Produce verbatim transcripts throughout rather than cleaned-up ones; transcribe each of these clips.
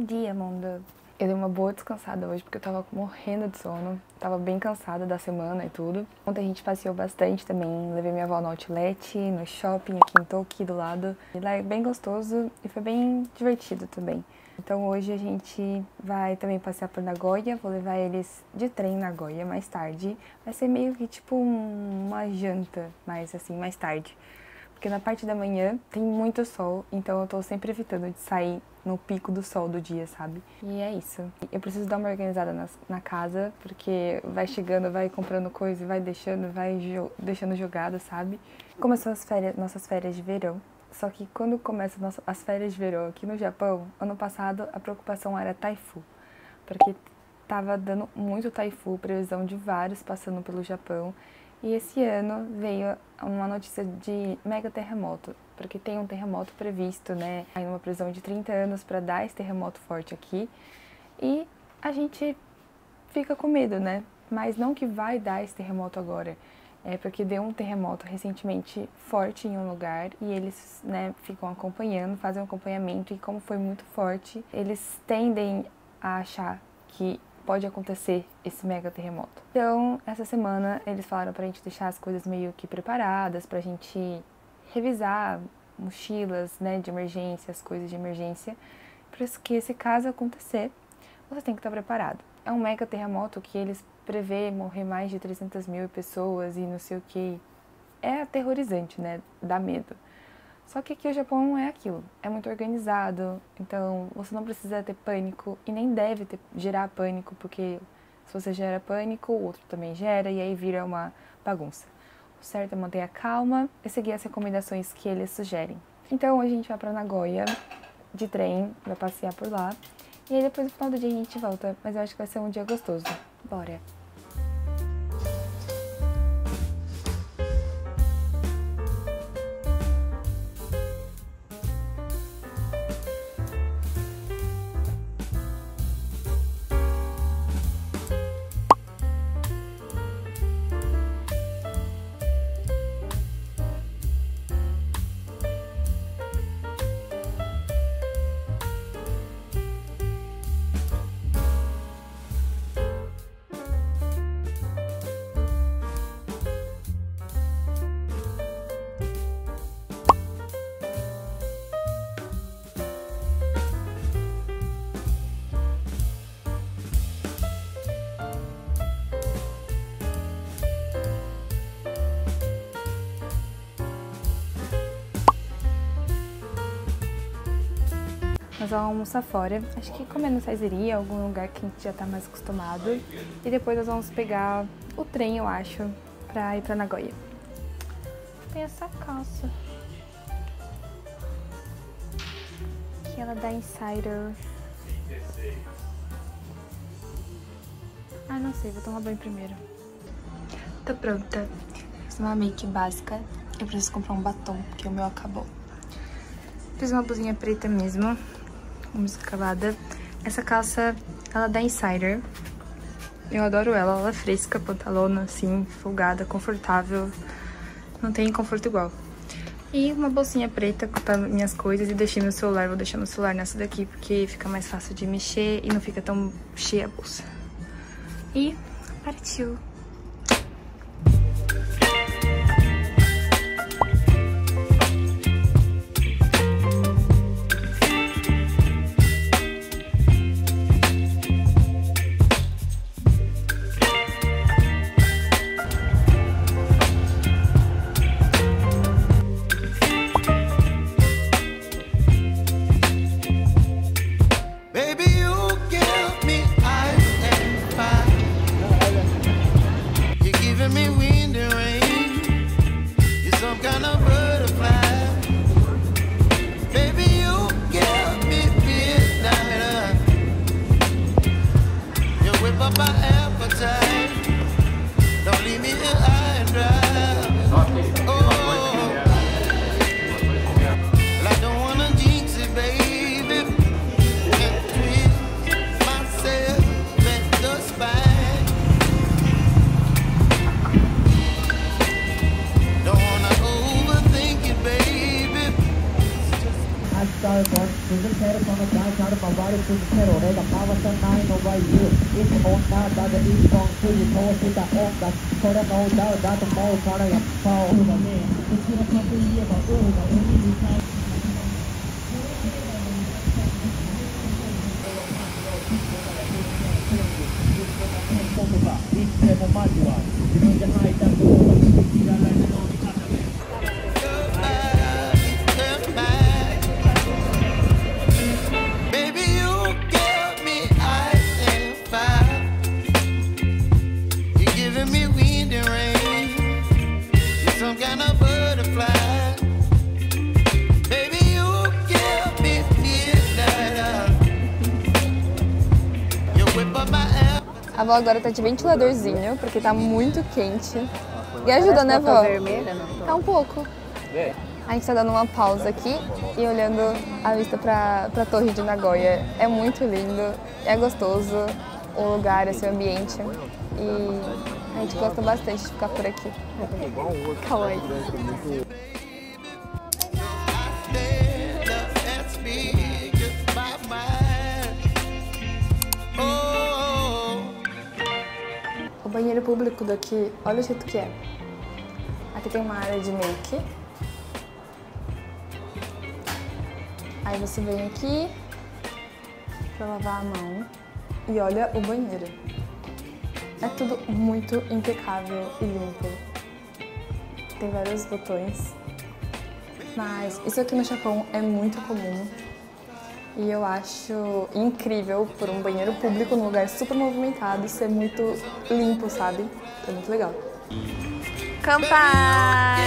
Bom dia, mundo! Eu dei uma boa descansada hoje porque eu tava morrendo de sono. Tava bem cansada da semana e tudo. Ontem a gente passeou bastante também. Levei minha avó no outlet, no shopping aqui em Toki do lado. E lá é bem gostoso e foi bem divertido também. Então hoje a gente vai também passear por Nagoya. Vou levar eles de trem em Nagoya mais tarde. Vai ser meio que tipo um, uma janta, mas assim, mais tarde. Porque na parte da manhã tem muito sol, então eu tô sempre evitando de sair no pico do sol do dia, sabe? E é isso. Eu preciso dar uma organizada na, na casa, porque vai chegando, vai comprando coisa, vai deixando, vai jo deixando jogada, sabe? Começou as férias, nossas férias de verão. Só que quando começam nossa, as férias de verão aqui no Japão, ano passado a preocupação era taifu. Porque tava dando muito taifu, previsão de vários passando pelo Japão. E esse ano veio uma notícia de mega terremoto, porque tem um terremoto previsto, né? Aí uma previsão de trinta anos para dar esse terremoto forte aqui. E a gente fica com medo, né? Mas não que vai dar esse terremoto agora. É porque deu um terremoto recentemente forte em um lugar e eles, né, ficam acompanhando, fazem um acompanhamento e como foi muito forte, eles tendem a achar que pode acontecer esse mega terremoto. Então, essa semana eles falaram pra gente deixar as coisas meio que preparadas, pra gente revisar mochilas, né, de emergência, as coisas de emergência, porque se caso acontecer, você tem que estar preparado. É um mega terremoto que eles prevê morrer mais de trezentas mil pessoas e não sei o que. É aterrorizante, né? Dá medo. Só que aqui o Japão não é aquilo, é muito organizado, então você não precisa ter pânico e nem deve ter, gerar pânico, porque se você gera pânico, o outro também gera e aí vira uma bagunça. O certo é manter a calma e seguir as recomendações que eles sugerem. Então hoje a gente vai pra Nagoya de trem, vai passear por lá e aí depois no final do dia a gente volta, mas eu acho que vai ser um dia gostoso. Bora! Nós vamos almoçar fora, acho que comer no Saizeria, algum lugar que a gente já tá mais acostumado. E depois nós vamos pegar o trem, eu acho, pra ir pra Nagoya. Tem essa calça. Que ela dá Insider. Ah, não sei, vou tomar banho primeiro. Tô pronta. Fiz uma make básica. Eu preciso comprar um batom, porque o meu acabou. Fiz uma blusinha preta mesmo. Vamos acabada. Essa calça, ela dá Insider. Eu adoro ela, ela é fresca, pantalona assim, folgada, confortável. Não tem conforto igual. E uma bolsinha preta com minhas coisas e deixei meu celular. Vou deixar meu celular nessa daqui porque fica mais fácil de mexer e não fica tão cheia a bolsa. E partiu! A avó agora tá de ventiladorzinho, porque tá muito quente. E ajuda, né, vó? Tá um pouco. A gente tá dando uma pausa aqui e olhando a vista pra, pra Torre de Nagoya. É muito lindo, é gostoso o lugar, esse ambiente. E a gente gosta bastante de ficar por aqui. Kawaii. O banheiro público daqui, olha o jeito que é. Aqui tem uma área de make. Aí você vem aqui pra lavar a mão e olha o banheiro. É tudo muito impecável e limpo. Tem vários botões. Mas isso aqui no Japão é muito comum. E eu acho incrível por um banheiro público num lugar super movimentado ser muito limpo, sabe? É muito legal. Kanpai!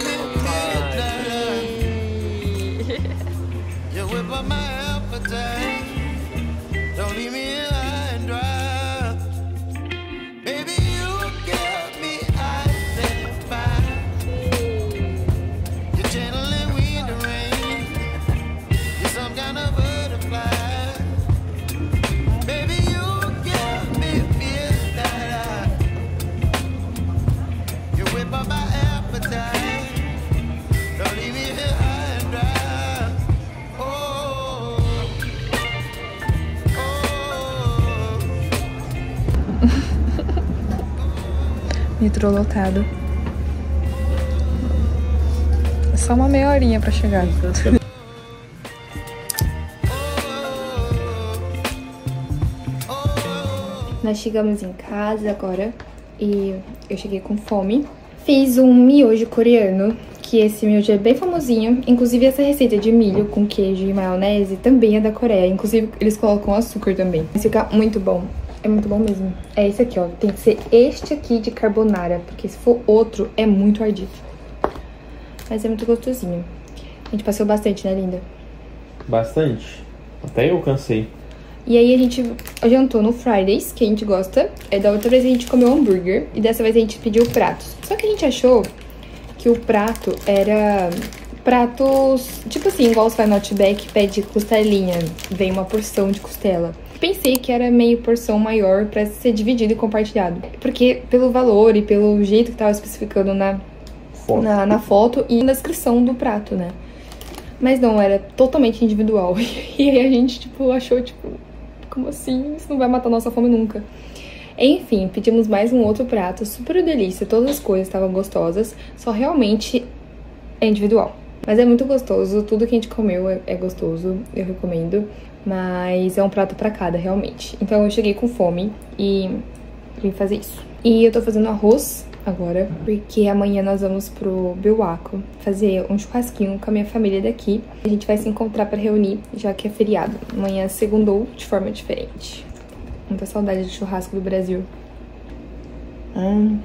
Metrô lotado. É só uma meia horinha pra chegar. Nós chegamos em casa agora e eu cheguei com fome. Fiz um miojo coreano, que esse miojo é bem famosinho. Inclusive essa receita de milho com queijo e maionese também é da Coreia. Inclusive eles colocam açúcar também. Vai ficar muito bom. É muito bom mesmo. É esse aqui, ó. Tem que ser este aqui de carbonara, porque se for outro, é muito ardido. Mas é muito gostosinho. A gente passeou bastante, né, linda? Bastante. Até eu cansei. E aí a gente jantou no Fridays, que a gente gosta. Aí da outra vez a gente comeu hambúrguer. E dessa vez a gente pediu pratos. Só que a gente achou que o prato era... pratos, tipo assim, igual você vai no Outback, pede costelinha. Vem uma porção de costela. Pensei que era meio porção maior pra ser dividido e compartilhado. Porque pelo valor e pelo jeito que tava especificando na foto, na, na foto e na descrição do prato, né? Mas não, era totalmente individual. E aí a gente, tipo, achou, tipo, como assim? Isso não vai matar nossa fome nunca. Enfim, pedimos mais um outro prato, super delícia. Todas as coisas estavam gostosas, só realmente é individual. Mas é muito gostoso, tudo que a gente comeu é, é gostoso, eu recomendo. Mas é um prato pra cada, realmente. Então eu cheguei com fome e vim fazer isso. E eu tô fazendo arroz agora, porque amanhã nós vamos pro Biwako fazer um churrasquinho com a minha família daqui. A gente vai se encontrar pra reunir, já que é feriado. Amanhã segundou de forma diferente. Muita saudade de churrasco do Brasil. Hum.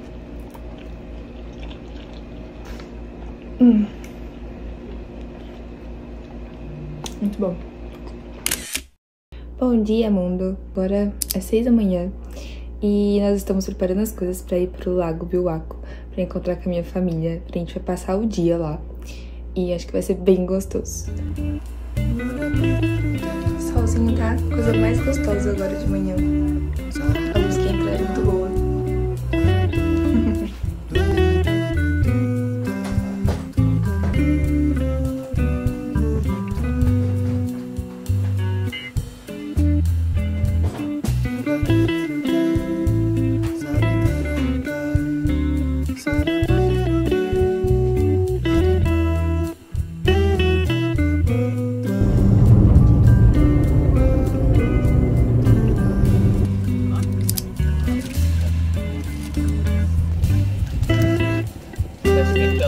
Hum. Muito bom. Bom dia, mundo! Agora é seis da manhã e nós estamos preparando as coisas para ir pro Lago Biwako, para encontrar com a minha família. A gente vai passar o dia lá e acho que vai ser bem gostoso. O solzinho tá a coisa mais gostosa agora de manhã. A luz que entra é muito boa.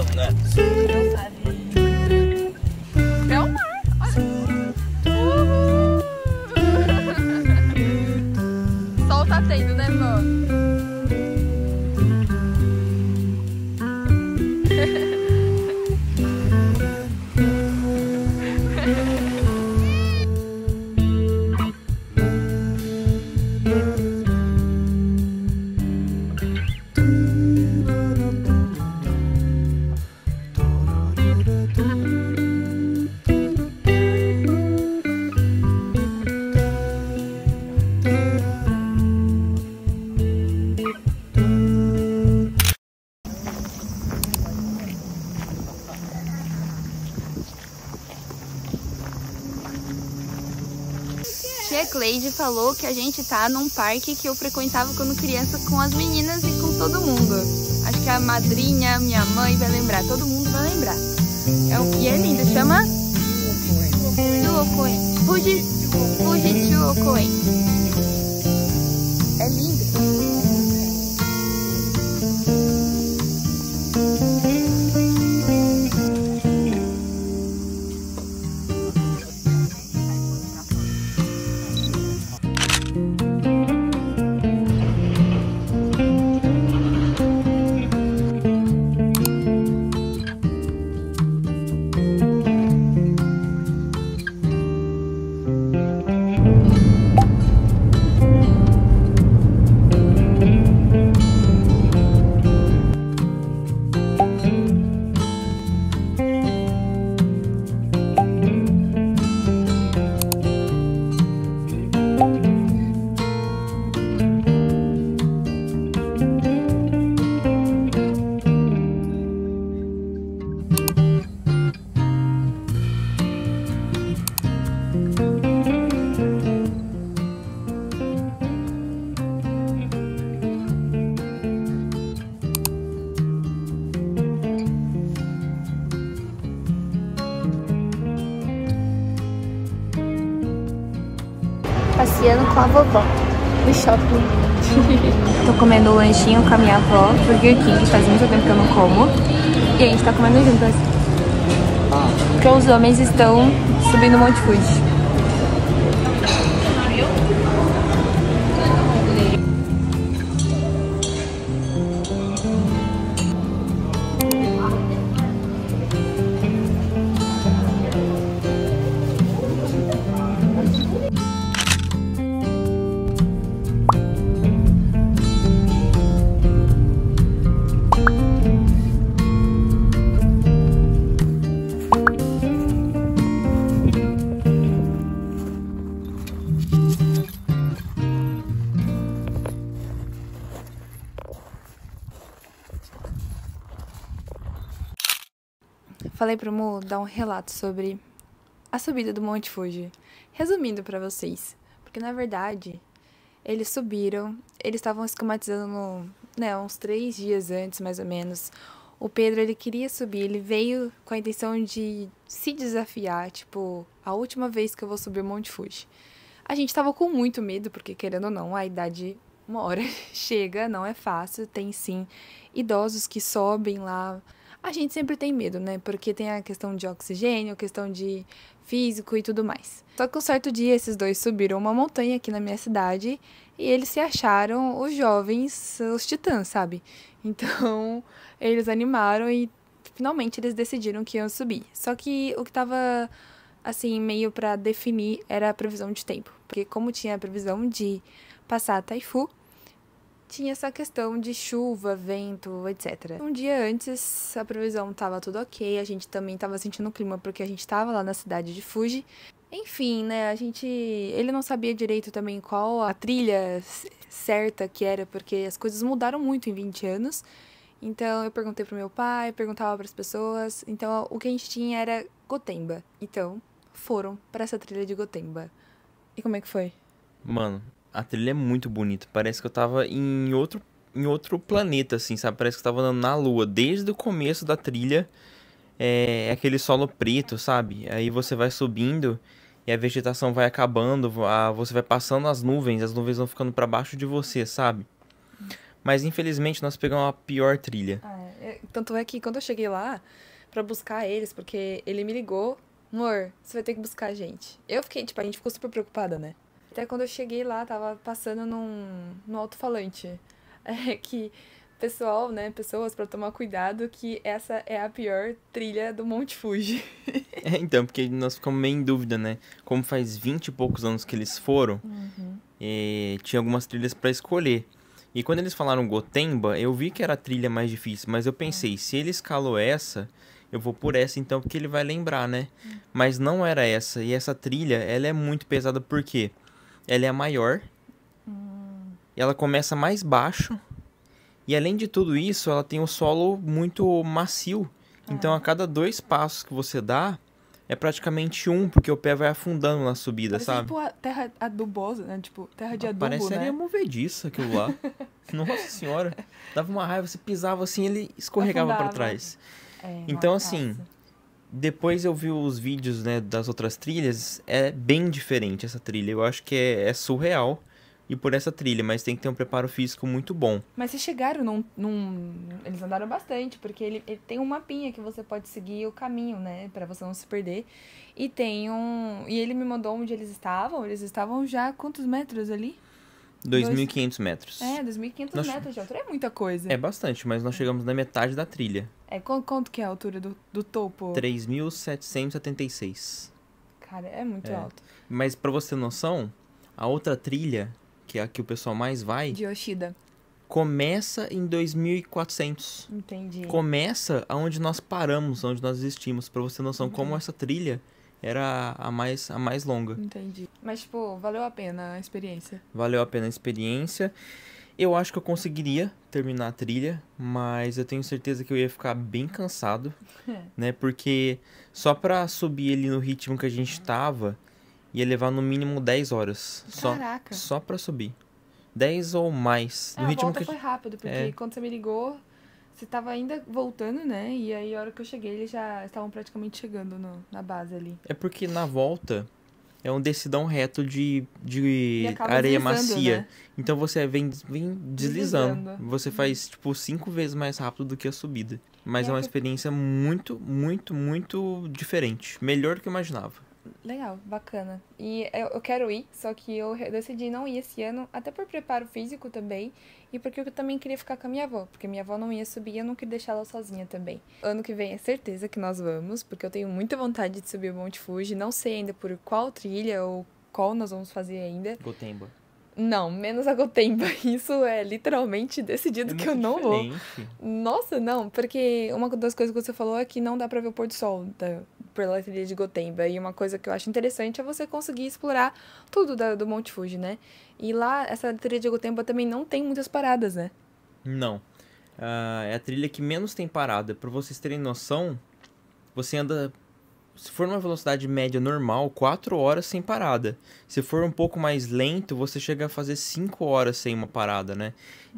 não, né? Não sabe. É o mar. Olha. Sol tá tendo, né, vó? Tia Cleide falou que a gente tá num parque que eu frequentava quando criança com as meninas e com todo mundo. Acho que a madrinha, minha mãe vai lembrar, todo mundo vai lembrar. É o que é lindo, chama? Chuocoen. Fuji, Fuji Chuocoen. É lindo. Passeando com a vovó no shopping. Tô comendo um lanchinho com a minha avó, Burger King, faz muito tempo que eu não como. E a gente tá comendo juntas. Porque os homens estão subindo o Monte Fuji. Falei pro Mu dar um relato sobre a subida do Monte Fuji. Resumindo pra vocês, porque na verdade eles subiram, eles estavam esquematizando, né, uns três dias antes mais ou menos. O Pedro, ele queria subir, ele veio com a intenção de se desafiar, tipo, a última vez que eu vou subir o Monte Fuji. A gente tava com muito medo, porque querendo ou não, a idade uma hora chega, não é fácil, tem sim idosos que sobem lá. A gente sempre tem medo, né? Porque tem a questão de oxigênio, a questão de físico e tudo mais. Só que um certo dia esses dois subiram uma montanha aqui na minha cidade e eles se acharam os jovens, os titãs, sabe? Então, eles animaram e finalmente eles decidiram que iam subir. Só que o que tava, assim, meio pra definir era a previsão de tempo. Porque como tinha a previsão de passar a Taifu, tinha essa questão de chuva, vento, etcétera. Um dia antes, a previsão tava tudo ok, a gente também tava sentindo o clima porque a gente tava lá na cidade de Fuji. Enfim, né, a gente... Ele não sabia direito também qual a trilha certa que era, porque as coisas mudaram muito em vinte anos. Então, eu perguntei pro meu pai, perguntava pras pessoas. Então, o que a gente tinha era Gotemba. Então, foram pra essa trilha de Gotemba. E como é que foi? Mano, a trilha é muito bonita. Parece que eu tava em outro, em outro planeta, assim, sabe? Parece que eu tava andando na lua. Desde o começo da trilha, é, é aquele solo preto, sabe? Aí você vai subindo e a vegetação vai acabando. A, você vai passando as nuvens, as nuvens vão ficando pra baixo de você, sabe? Mas infelizmente nós pegamos a pior trilha. Ah, eu, tanto é que quando eu cheguei lá pra buscar eles, porque ele me ligou, amor, você vai ter que buscar a gente. Eu fiquei, tipo, a gente ficou super preocupada, né? Até quando eu cheguei lá, tava passando num, num alto-falante. É que, pessoal, né, pessoas, pra tomar cuidado, que essa é a pior trilha do Monte Fuji. É, então, porque nós ficamos meio em dúvida, né? Como faz vinte e poucos anos que eles foram, Uhum. eh, tinha algumas trilhas pra escolher. E quando eles falaram Gotemba, eu vi que era a trilha mais difícil, mas eu pensei, se ele escalou essa, eu vou por essa então, porque ele vai lembrar, né? Mas não era essa, e essa trilha, ela é muito pesada porque ela é a maior, e ela começa mais baixo, e além de tudo isso, ela tem o solo muito macio. Então, a cada dois passos que você dá, é praticamente um, porque o pé vai afundando na subida, Parece sabe? tipo a terra adubosa, né? Tipo, terra de adubo, Parece né? areia movediça aquilo lá. Nossa senhora. Dava uma raiva, você pisava assim, ele escorregava pra Afundava. trás. É, Então, nossa. assim, depois eu vi os vídeos, né, das outras trilhas, é bem diferente essa trilha. Eu acho que é, é surreal ir por essa trilha, mas tem que ter um preparo físico muito bom. Mas vocês chegaram num, num... Eles andaram bastante, porque ele, ele tem um mapinha que você pode seguir o caminho, né? Pra você não se perder. E tem um... E ele me mandou onde eles estavam. Eles estavam já a quantos metros ali? dois mil e Dois- quinhentos metros. É, dois mil e quinhentos Nós- metros de altura. É muita coisa. É bastante, mas nós chegamos na metade da trilha. É, quanto, quanto que é a altura do, do topo? três mil setecentos e setenta e seis. Cara, é muito É. alto. Mas pra você ter noção, a outra trilha, que é a que o pessoal mais vai, De Yoshida. começa em dois mil e quatrocentos. Entendi. Começa aonde nós paramos, onde nós existimos, pra você ter noção como essa trilha era a mais, a mais longa. Entendi. Mas, tipo, valeu a pena a experiência. Valeu a pena a experiência. Eu acho que eu conseguiria terminar a trilha, mas eu tenho certeza que eu ia ficar bem cansado, né? Porque só pra subir ali no ritmo que a gente tava, ia levar no mínimo dez horas. Só, Caraca. só pra subir. dez ou mais. É, No a ritmo volta que a foi gente... rápido, porque É. quando você me ligou, você tava ainda voltando, né? E aí, a hora que eu cheguei, eles já estavam praticamente chegando no- na base ali. É porque na volta é um decidão reto de, de E acaba areia deslizando, macia. né? Então você vem, vem deslizando. Deslizando. Você faz, tipo, cinco vezes mais rápido do que a subida. Mas E é é uma que- experiência muito, muito, muito diferente. Melhor do que eu imaginava. Legal, bacana. E eu, eu quero ir, só que eu re- decidi não ir esse ano, até por preparo físico também, e porque eu também queria ficar com a minha avó, porque minha avó não ia subir e eu não queria deixar ela sozinha também. Ano que vem é certeza que nós vamos, porque eu tenho muita vontade de subir o Monte Fuji, não sei ainda por qual trilha ou qual nós vamos fazer ainda. Gotemba. Não, menos a Gotemba. Isso é literalmente decidido que eu não vou. Nossa, não, porque uma das coisas que você falou é que não dá pra ver o pôr do sol da, pela trilha de Gotemba. E uma coisa que eu acho interessante é você conseguir explorar tudo da- do Monte Fuji, né? E lá, essa trilha de Gotemba também não tem muitas paradas, né? Não. Ah, é a trilha que menos tem parada. Pra vocês terem noção, você anda... Se for numa velocidade média normal, quatro horas sem parada. Se for um pouco mais lento, você chega a fazer cinco horas sem uma parada, né?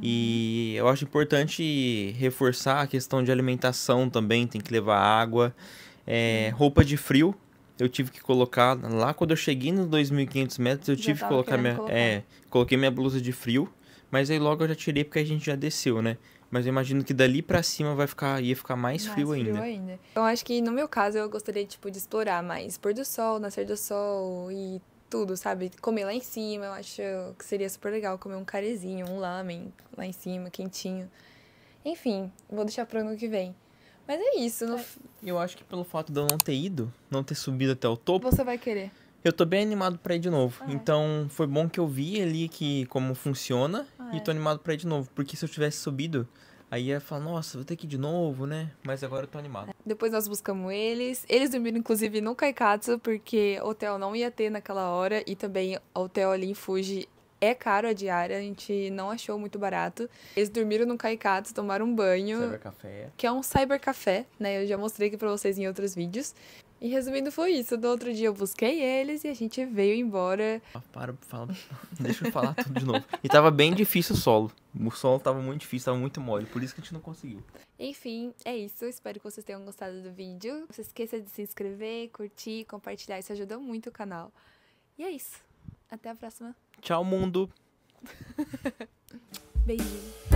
E eu acho importante reforçar a questão de alimentação também. Tem que levar água, é, roupa de frio. Eu tive que colocar, lá quando eu cheguei nos dois mil e quinhentos metros, eu Já tive que tava colocar querendo minha... colocar. É, coloquei minha blusa de frio. Mas aí logo eu já tirei porque a gente já desceu, né? Mas eu imagino que dali pra cima vai ficar, ia ficar mais, frio ainda. Eu acho que no meu caso eu gostaria tipo de explorar mais pôr do sol, nascer do sol e tudo, sabe? Comer lá em cima, eu acho que seria super legal comer um carezinho, um lamen lá em cima, quentinho. Enfim, vou deixar pro ano que vem. Mas é isso, no... Eu acho que pelo fato de eu não ter ido, não ter subido até o topo, você vai querer. eu tô bem animado pra ir de novo. Ah, é. Então foi bom que eu vi ali que como funciona Ah, e é. tô animado pra ir de novo. Porque se eu tivesse subido, aí ia falar, nossa, vou ter que ir de novo, né? Mas agora eu tô animado. Depois nós buscamos eles. Eles dormiram, inclusive, no Kaikatsu, porque hotel não ia ter naquela hora. E também hotel ali em Fuji é caro a diária, a gente não achou muito barato. Eles dormiram no Kaikatsu, tomaram um banho, Café. que é um cybercafé, né? Eu já mostrei aqui pra vocês em outros vídeos. E resumindo, foi isso. Do outro dia eu busquei eles e a gente veio embora. Ah, para, fala. Deixa eu falar tudo de novo. E tava bem difícil o solo. O solo tava muito difícil, tava muito mole. Por isso que a gente não conseguiu. Enfim, é isso. Espero que vocês tenham gostado do vídeo. Não se esqueça de se inscrever, curtir, compartilhar. Isso ajuda muito o canal. E é isso. Até a próxima. Tchau, mundo! Beijinho.